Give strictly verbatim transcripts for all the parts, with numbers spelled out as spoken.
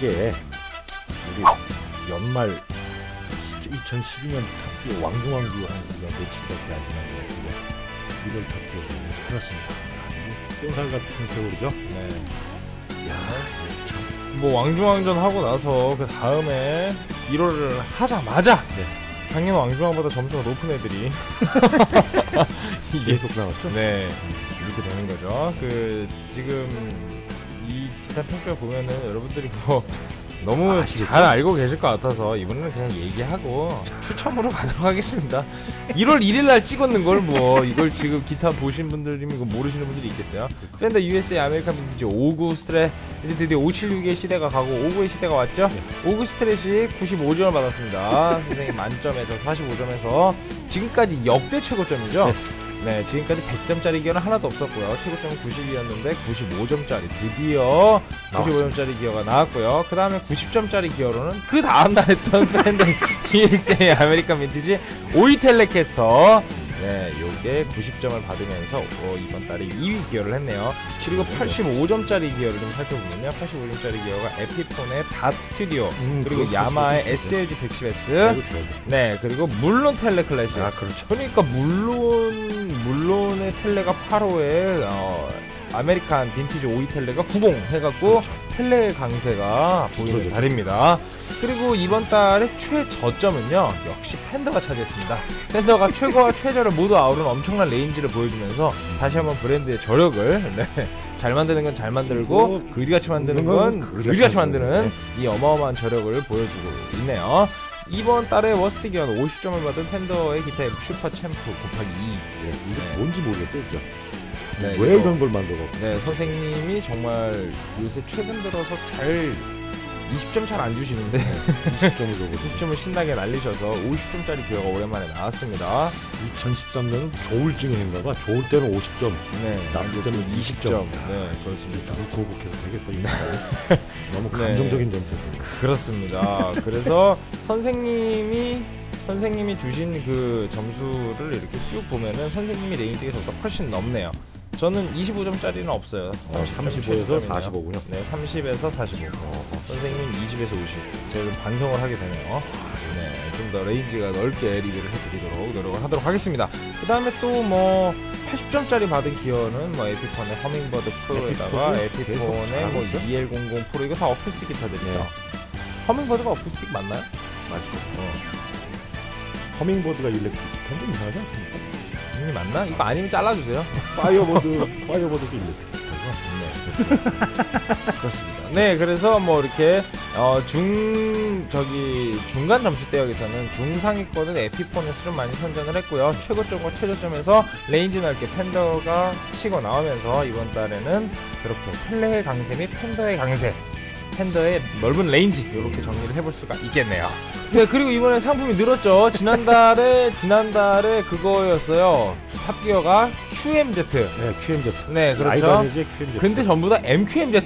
이게 우리 연말 이천십이 년 탑기어 왕중왕주 한 며칠밖에 안 지난 것 같은데 일월 탑기어 그렇습니다. 똥살 같은 세월이죠. 네. 야, 참. 뭐 왕중왕전 하고 나서 그 다음에 일월을 하자마자 네. 작년 왕중왕보다 점수가 높은 애들이 계속 나왔죠. 네, 이렇게 되는 거죠. 그 지금 이 기타 평가 보면은 여러분들이 뭐 너무 아시겠죠? 잘 알고 계실 것 같아서 이번에는 그냥 얘기하고 추첨으로 가도록 하겠습니다. 일월 일일날 찍었는 걸 뭐 이걸 지금 기타 보신 분들이면 이거 모르시는 분들이 있겠어요. 팬더 유에스에이 아메리칸 빈티지 오구 스트레 이제 드디어 오칠육의 시대가 가고 오구의 시대가 왔죠. 네. 오구 스트레시 구십오 점을 받았습니다. 선생님 만점에서 사십오 점에서 지금까지 역대 최고점이죠. 네. 네, 지금까지 백 점짜리 기어는 하나도 없었고요. 최고점은 구십이었는데 구십오 점짜리 드디어 구십오 점짜리 기어가 나왔고요. 그 다음에 구십 점짜리 기어로는 그 다음날 했던 팬더 유에스에이 아메리칸 빈티지 오이 텔레캐스터 네, 요게 구십 점을 받으면서 어, 이번 달에 이 위 기어를 했네요. 그리고 팔십오 점짜리 기어를 좀 살펴보면요. 팔십오 점짜리 기어가 에피폰의 닷 스튜디오 음, 그리고 야마의 에스엘지 백십 에스 네, 그리고 물론 텔레 클래식. 아, 그렇죠. 그러니까 물론 물론의 텔레가 팔 호에 어, 아메리칸 빈티지 오이 텔레가 구십 해갖고 그렇죠. 텔레 강세가 보이는 달입니다. 그리고 이번 달의 최저점은요 역시 팬더가 차지했습니다. 팬더가 최고와 최저를 모두 아우른 엄청난 레인지를 보여주면서 다시 한번 브랜드의 저력을 네, 잘 만드는 건 잘 만들고 그지같이 만드는 건 그지같이 만드는 이 어마어마한 저력을 보여주고 있네요. 이번 달에 워스트 기어는 오십 점을 받은 팬더의 기타 슈퍼 챔프 곱하기 이. 네, 이게 네. 뭔지 모르겠어요, 그죠? 네, 왜 이런 걸 만들어? 네, 선생님이 정말 요새 최근 들어서 잘 이십 점 잘 안 주시는데 이십 점을 주고 이십 점을 신나게 날리셔서 오십 점짜리 기어가 오랜만에 나왔습니다. 이천십삼 년은 조울증의 행가가 좋을 때는 오십 점, 네, 나쁠 때는 이십 점. 네, 그렇습니다. 누굴 구국해서 되겠어요. 너무 감정적인 네. 점수였습니다. 그렇습니다. 그래서 선생님이 선생님이 주신 그 점수를 이렇게 쭉 보면은 선생님이 레인지가 저보다 훨씬 넘네요. 저는 이십오 점짜리는 없어요. 어, 삼십오에서 사십오군요. 네, 삼십에서 사십오. 어, 선생님은 이십에서 오십. 제가 좀 반성을 하게 되네요. 네, 좀 더 레인지가 넓게 리뷰를 해드리도록 노력을 하도록 하겠습니다. 그 다음에 또 뭐 팔십 점짜리 받은 기어는 뭐 에피폰의 허밍버드 프로에다가 에피폰의 뭐 이엘 공공 프로 이거 다 어쿠스틱 기타들이죠. 네. 허밍버드가 어쿠스틱 맞나요? 맞죠. 어. 허밍버드가 일렉트릭 기타인데 이상하지 않습니까? 이 맞나? 이거 아니면 잘라주세요. 파이어버드, 파이어버드도 일렉트릭 기타죠. 네, 그렇습니다. 네, 그래서 뭐 이렇게 어, 중 저기 중간 점수대역에서는 중상위권은 에피폰의 수를 많이 선전을 했고요. 최고점과 최저점에서 레인지 넓게 팬더가 치고 나오면서 이번 달에는 그렇게 텔레의 강세 및 팬더의 강세, 팬더의 넓은 레인지 이렇게 정리를 해볼 수가 있겠네요. 네, 그리고 이번에 상품이 늘었죠. 지난달에 지난달에 그거였어요. 탑기어가 큐엠지. 네, 큐엠지. 네, 그렇죠. 아이바니즈의 큐엠지. 근데 전부 다 엠큐엠지로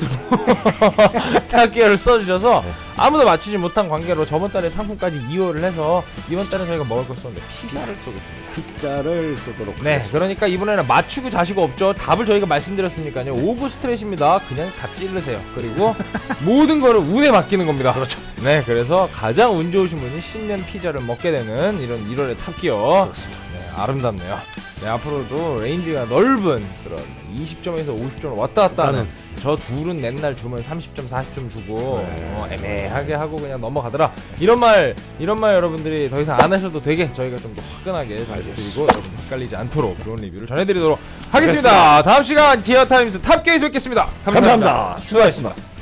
탑기어를 써주셔서 네. 아무도 맞추지 못한 관계로 저번 달에 상품까지 이월을 해서 이번 달에 저희가 먹을 걸 쏘는데 피자를 쏘겠습니다. 피자를 쏘도록 네, 하겠습니다. 그러니까 이번에는 맞추고 자시고 없죠. 답을 저희가 말씀드렸으니까요. 오구 스트레시입니다. 그냥 다 찌르세요. 그리고 모든 거를 운에 맡기는 겁니다. 그렇죠. 네, 그래서 가장 운 좋으신 분이 신년 피자를 먹게 되는 이런 일월의 탑기어. 네, 아름답네요. 네, 앞으로도 레인지가 넓은 그런 이십 점에서 오십 점을 왔다 갔다 하는 저 둘은 맨날 주면 삼십 점, 사십 점 주고 네. 어, 애매하게 하고 그냥 넘어가더라. 이런 말, 이런 말 여러분들이 더 이상 안 하셔도 되게 저희가 좀 더 화끈하게 전해드리고 여러분 헷갈리지 않도록 좋은 리뷰를 전해드리도록 하겠습니다. 알겠습니다. 다음 시간 기어타임스 탑기어에서 뵙겠습니다. 감사합니다. 감사합니다. 수고하셨습니다.